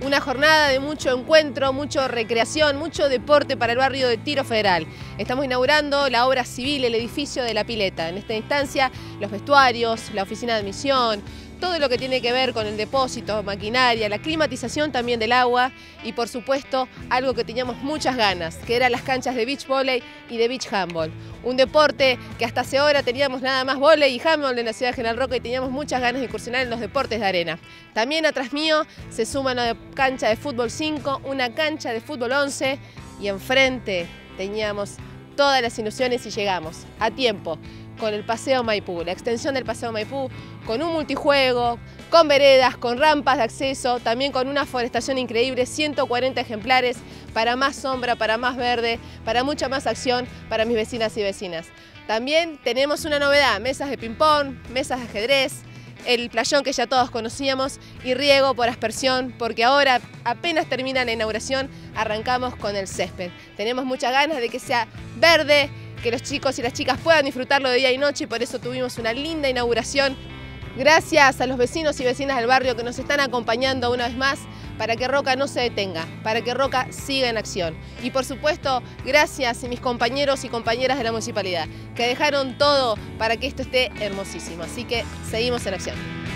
Una jornada de mucho encuentro, mucho recreación, mucho deporte para el barrio de Tiro Federal. Estamos inaugurando la obra civil, el edificio de la pileta. En esta instancia, los vestuarios, la oficina de admisión, todo lo que tiene que ver con el depósito, maquinaria, la climatización también del agua y por supuesto algo que teníamos muchas ganas, que eran las canchas de beach volley y de beach handball. Un deporte que hasta hace hora teníamos nada más volley y handball en la ciudad de General Roca y teníamos muchas ganas de incursionar en los deportes de arena. También atrás mío se suma una cancha de fútbol 5, una cancha de fútbol 11 y enfrente teníamos todas las ilusiones y llegamos a tiempo con el Paseo Maipú, la extensión del Paseo Maipú, con un multijuego, con veredas, con rampas de acceso, también con una forestación increíble, 140 ejemplares, para más sombra, para más verde, para mucha más acción para mis vecinas y vecinas. También tenemos una novedad, mesas de ping-pong, mesas de ajedrez, el playón que ya todos conocíamos y riego por aspersión, porque ahora apenas termina la inauguración, arrancamos con el césped. Tenemos muchas ganas de que sea verde, que los chicos y las chicas puedan disfrutarlo de día y noche y por eso tuvimos una linda inauguración. Gracias a los vecinos y vecinas del barrio que nos están acompañando una vez más para que Roca no se detenga, para que Roca siga en acción. Y por supuesto, gracias a mis compañeros y compañeras de la municipalidad que dejaron todo para que esto esté hermosísimo. Así que seguimos en acción.